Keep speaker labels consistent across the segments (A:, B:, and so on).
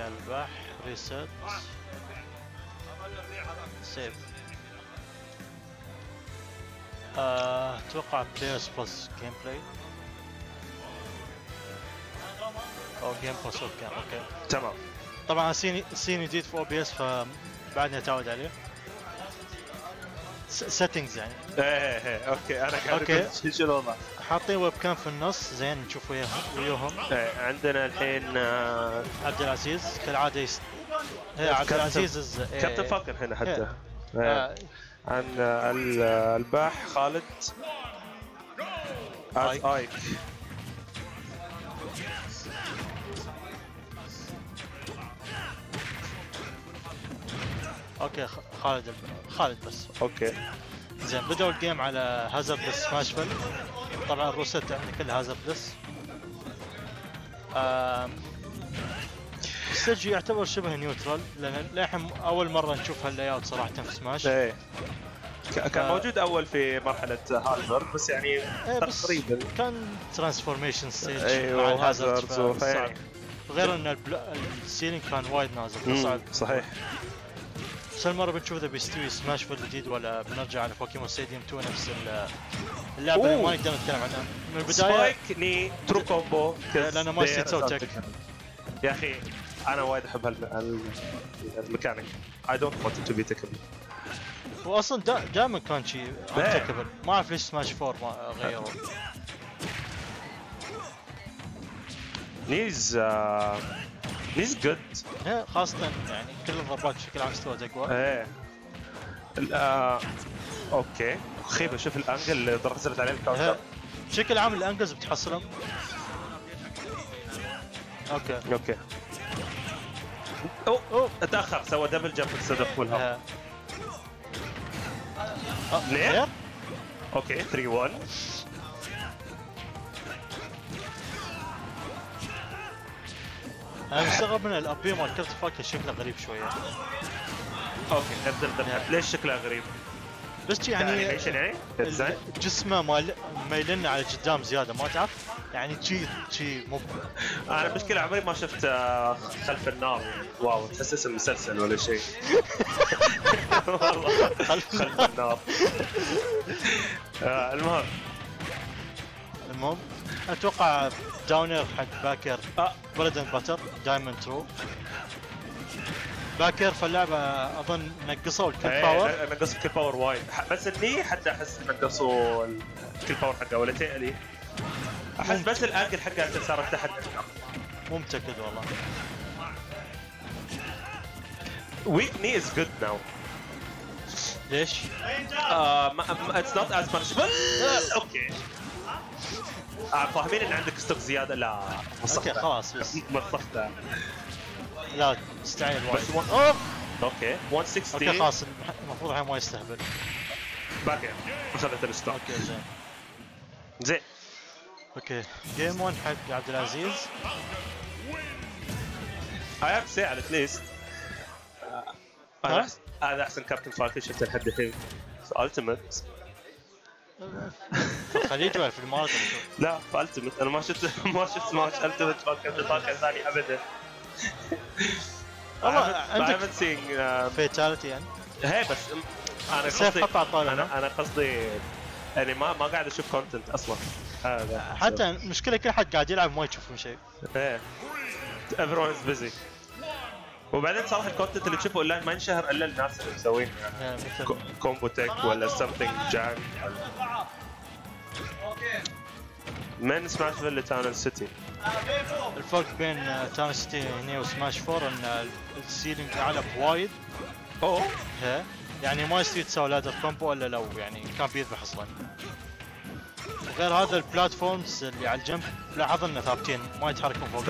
A: الباح ريست سيف. اتوقع بلايرز بلس جيم بلاي او جيم بلس. اوكي
B: تمام.
A: طبعا سين جديد في او بي اس فبعدني اتعود عليه. سيتنجز يعني.
B: ايه اوكي انا قاعد اقول شو الوضع.
A: حاطين ويب كام في النص زين نشوف وياهم.
B: عندنا الحين
A: عبد العزيز كالعاده عبد العزيز
B: كابتن فالكون هنا حتى. عن الباح خالد اوائك.
A: اوكي خالد بس.
B: اوكي
A: زين بدأوا الجيم على هازاردلس سماشفل. طبعا الروسيت يعني كل هازاردلس. السيرجي يعتبر شبه نيوترال لان للحين اول مره نشوف هاللاي اوت صراحه في سماش.
B: ايه كان موجود اول في مرحله هالفر بس يعني تقريبا
A: كان ترانسفورميشن ستيج
B: مع الهازاردز
A: غير ان السيلينج كان وايد نازل صعب.
B: صحيح.
A: بس هالمره بنشوف اذا بيستوي سماش فل جديد ولا بنرجع على بوكيمون ستاديوم 2 نفس اللعبه اللي ما نقدر نتكلم عنها من البدايه.
B: سبايك ني ترو كومبو
A: لانه ما يصير تسوي تك.
B: يا اخي انا وايد احب الميكانيك. I don't want it to be technical.
A: واصلا دائما كان شيء انتكبل. ما اعرف ليش سماش 4 ما غيروا.
B: نيز جود.
A: خاصة يعني كل الضربات بشكل عام استوت اقوى.
B: ايه اوكي خيبة. شوف الانجل اللي ضربت عليه الكاونتر.
A: بشكل عام الانجلز بتحصلهم.
B: اوكي اوه اتاخر سوى دبل جمب انستد اوف فول هاب. ليه؟ اوكي 3-1.
A: انا مستغرب من الابي مال كرت فاكر شكله غريب شويه.
B: اوكي نبدا ليش شكله غريب؟
A: بس يعني جسمه مايلنا على قدام زياده ما تعرف يعني شي مو.
B: انا مشكله عمري ما شفت خلف النار. واو تحس اسم مسلسل ولا شيء. والله خلف النار.
A: المهم اتوقع داونر حق باكر بريد اند باتر دايموند ترو. باكر في اللعبه اظن نقصوا الكل باور.
B: نقصوا الكل باور وايد بس اني حتى احس نقصوا الكل باور حقه ولا تقلي. احس بس الانجل حقه صارت تحت.
A: مو متاكد والله.
B: ويك ني از جود ناو.
A: ليش؟
B: اتس نوت از بانشبل. اوكي فاهمين ان عندك ستوك زياده. لا
A: اوكي خلاص بس
B: مسختها.
A: لا استعين وايد.
B: اوكي 160.
A: اوكي خلاص المفروض الحين ما يستهبل.
B: باكر اخذت الستوك.
A: اوكي
B: زين.
A: اوكي جيم 1 حق عبد العزيز.
B: I have to say على اتليست هذا احسن كابتن فالكون شفته لحد الحين في التيمت.
A: في الخليج ولا في الامارات ولا شو؟
B: لا في التيمت. انا ما شفت ماتش التيمت كابتن فالكون ثاني ابدا.
A: والله عندك فيتاليتي يعني.
B: هي بس انا قصدي يعني ما قاعد اشوف كونتنت اصلا. هذا
A: حتى المشكله كل حد قاعد يلعب ما يشوفون شيء.
B: ايه everyone is busy. وبعدين صراحه الكونتنت اللي تشوفه اونلاين ما ينشهر الا الناس اللي مسوين يعني كومبو تك ولا something جان. من سماش فيل لتاون سيتي.
A: الفرق بين تاون سيتي هنا وسماش 4 ان السيلينج اعلى بوايد. يعني ما يصير تسوي لادر كومبو الا لو يعني كان بيذبح اصلا. غير هذا البلاتفورمز اللي على الجنب لاحظ انه ثابتين ما يتحركون فوق.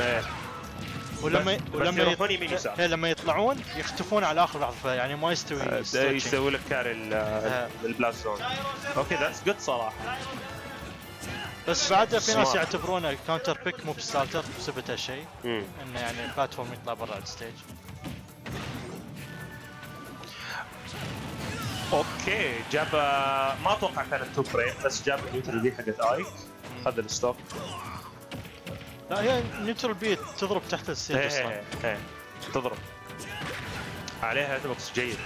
A: لما يطلعون يختفون على اخر لحظه يعني ما
B: يسوي لك كاري البلاتفورم. اوكي ذاتس جود صراحه.
A: بس بعد في ناس يعتبرونه كاونتر بيك مو بستارتر بسبب هالشيء انه يعني البلاتفورم يطلع برا الستيج.
B: اوكي جاب ما اتوقع كانت تو فريم بس جاب النيوترال بي حقت ايك. خذ الستوب.
A: لا هي نيوترال بي تضرب تحت الستيج اصلا.
B: تضرب عليها هيت بوكس جيد.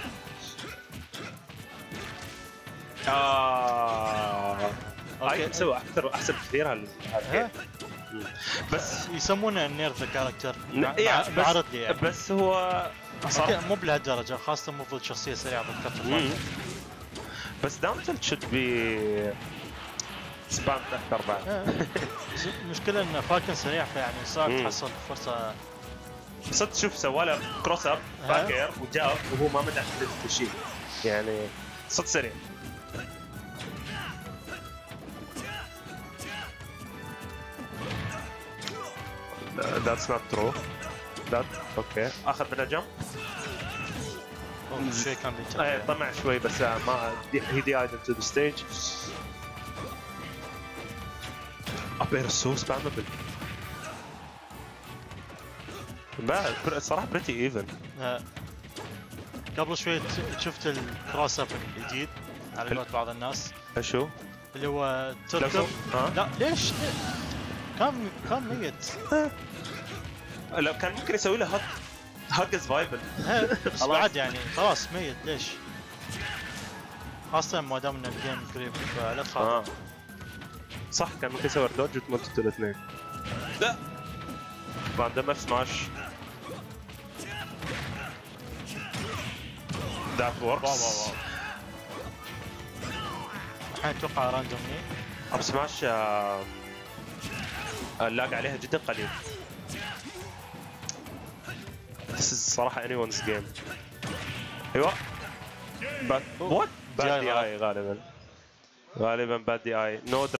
B: هاي مسوي اكثر احسن كثير
A: بس يسمونه النير ذا كاركتر
B: بعرض لي يعني. بس هو
A: مو بلهالدرجه، خاصه مو ضد شخصيه سريعه بالكارت.
B: بس دامج شد بي سبام اكثر بعد.
A: المشكله ان فالكون سريع، فيعني صعب تحصل فرصه.
B: صدق شوف سواله كروس اب باكر وجاب وهو ما مدح الشيء يعني صدق سريع. That's not true. That اوكي اخذ منها جمب.
A: شوي كان بيتشال.
B: طمع شوي بس ما he died into the stage. ابير سو سبامبل. بعد صراحه بريتي ايفن.
A: قبل شوي شفت الكروس اب الجديد على قولة بعض الناس.
B: شو؟
A: اللي هو تركب. لا ليش؟ كان ميت.
B: لو كان ممكن يسوي له هاجز فايبل.
A: بس بعد يعني خلاص ميت ليش؟ خاصة ما دام ان الجيم قريب فلا تخاف.
B: صح كان ممكن يسوي دوج وتموت الاثنين. لا راندوم سماش. ذات وركس.
A: الحين اتوقع راندوملي.
B: اب سماش اللاج عليها جدا قليل. This is صراحة anyone's game. ايوه. وات؟ باد دي اي غالبا. باد دي اي. نو